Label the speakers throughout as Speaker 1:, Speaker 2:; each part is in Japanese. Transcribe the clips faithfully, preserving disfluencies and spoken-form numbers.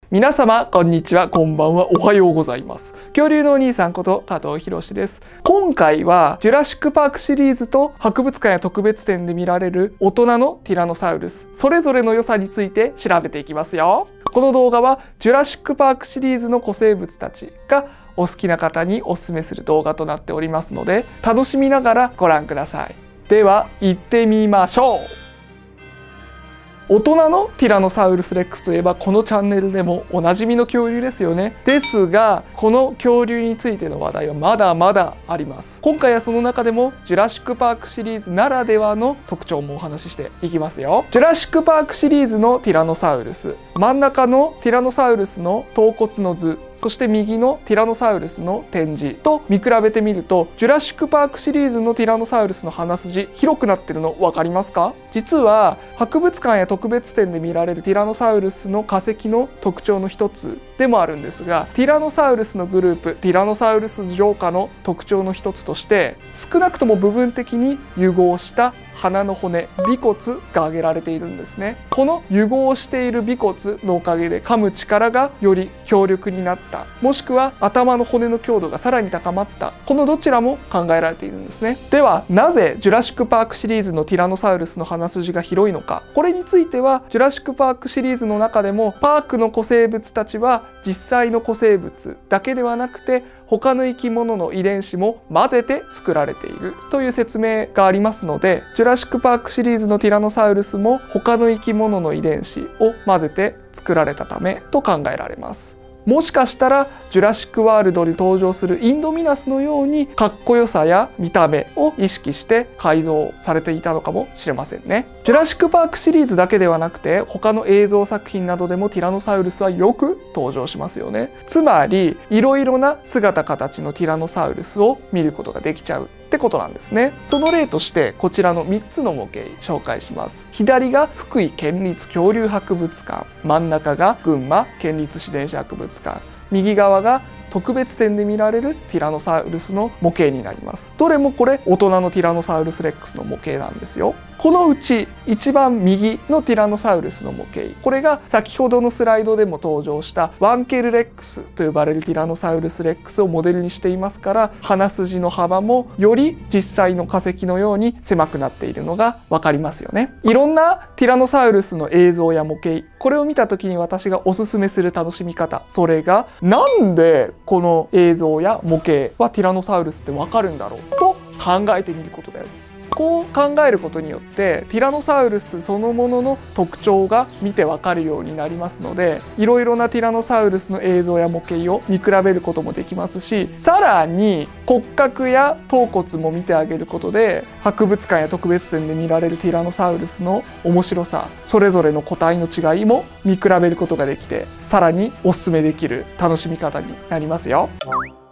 Speaker 1: 皆様こんにちは、こんばんは、おはようございます。恐竜のお兄さんこと加藤博です。今回はジュラシックパークシリーズと博物館や特別展で見られる大人のティラノサウルス、それぞれの良さについて調べていきますよ。この動画はジュラシックパークシリーズの古生物たちがお好きな方におすすめする動画となっておりますので、楽しみながらご覧ください。では行ってみましょう。大人のティラノサウルスレックスといえばこのチャンネルでもおなじみの恐竜ですよね。ですがこの恐竜についての話題はまだまだあります。今回はその中でもジュラシックパークシリーズならではの特徴もお話ししていきますよ。ジュラシックパークシリーズのティラノサウルス、真ん中のティラノサウルスの頭骨の図、そして右のティラノサウルスの展示と見比べてみると、ジュラシックパークシリーズのティラノサウルスの鼻筋広くなってるの分かりますか？実は博物館や特別展で見られるティラノサウルスの化石の特徴の一つでもあるんですが、ティラノサウルスのグループティラノサウルス上下の特徴の一つとして、少なくとも部分的に融合した鼻の骨、尾骨が挙げられているんですね。この融合している尾骨のおかげで噛む力がより強力になった、もしくは頭の骨の強度がさらに高まった、このどちらも考えられているんですね。ではなぜジュラシックパークシリーズのティラノサウルスの鼻筋が広いのか。これについてはジュラシックパークシリーズの中でもパークの古生物たちは実際の古生物だけではなくて他の生き物の遺伝子も混ぜて作られているという説明がありますので、ジュラシックパークシリーズのティラノサウルスも他の生き物の遺伝子を混ぜて作られたためと考えられます。もしかしたらジュラシックワールドに登場するインドミナスのようにかっこよさや見た目を意識して改造されていたのかもしれませんね。ジュラシックパークシリーズだけではなくて他の映像作品などでもティラノサウルスはよく登場しますよね。つまりいろいろな姿形のティラノサウルスを見ることができちゃうってことなんですね。その例としてこちらのみっつの模型紹介します。左が福井県立恐竜博物館、真ん中が群馬県立自然史博物館、右側が特別展で見られるティラノサウルスの模型になります。どれもこれ大人のティラノサウルスレックスの模型なんですよ。このうち一番右のティラノサウルスの模型、これが先ほどのスライドでも登場したワンケルレックスと呼ばれるティラノサウルスレックスをモデルにしていますから、鼻筋の幅もより実際の化石のように狭くなっているのが分かりますよね。いろんなティラノサウルスの映像や模型、これを見た時に私がおすすめする楽しみ方、それがなんでこの映像や模型はティラノサウルスって分かるんだろうと考えてみることです。こう考えることによってティラノサウルスそのものの特徴が見てわかるようになりますので、いろいろなティラノサウルスの映像や模型を見比べることもできますし、さらに骨格や頭骨も見てあげることで博物館や特別展で見られるティラノサウルスの面白さ、それぞれの個体の違いも見比べることができて、さらにおすすめできる楽しみ方になりますよ。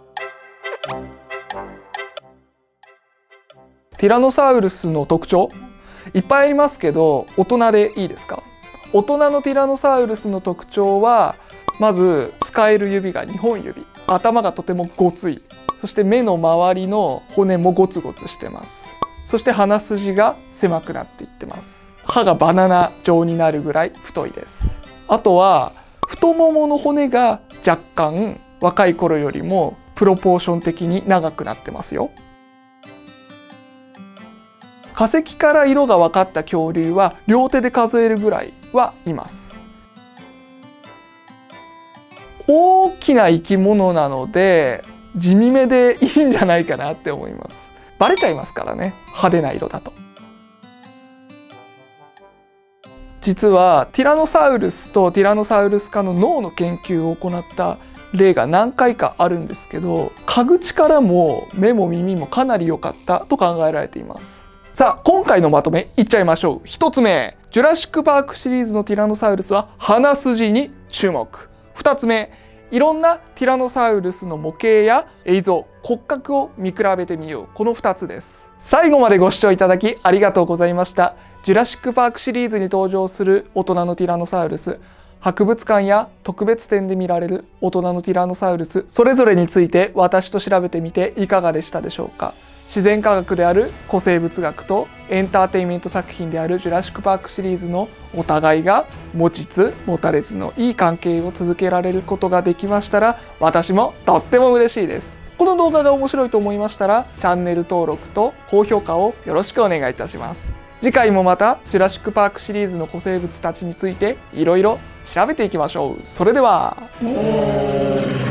Speaker 1: ティラノサウルスの特徴いっぱいありますけど、大人でいいですか？大人のティラノサウルスの特徴は、まず使える指がにほん指、頭がとてもごつい、そして目の周りの骨もゴツゴツしてます。そして鼻筋が狭くなっていってます。歯がバナナ状になるぐらい太いです。あとは太ももの骨が若干若い頃よりもプロポーション的に長くなってますよ。化石から色が分かった恐竜は両手で数えるぐらいはいます。大きな生き物なので地味めでいいんじゃないかなって思います。バレちゃいますからね、派手な色だと。実はティラノサウルスとティラノサウルス科の脳の研究を行った例が何回かあるんですけど、嗅ぐ力も目も耳もかなり良かったと考えられています。さあ今回のまとめいっちゃいましょう。ひとつめ、ジュラシックパークシリーズのティラノサウルスは鼻筋に注目。ふたつめ、いろんなティラノサウルスの模型や映像、骨格を見比べてみよう。このふたつです。最後までご視聴いただきありがとうございました。ジュラシックパークシリーズに登場する大人のティラノサウルス、博物館や特別展で見られる大人のティラノサウルス、それぞれについて私と調べてみていかがでしたでしょうか。 自然科学である古生物学とエンターテインメント作品であるジュラシック・パークシリーズのお互いが持ちつ持たれつのいい関係を続けられることができましたら、私もとっても嬉しいです。この動画が面白いと思いましたら、チャンネル登録と高評価をよろしくお願いいたします。次回もまたジュラシック・パークシリーズの古生物たちについていろいろ調べていきましょう。それでは。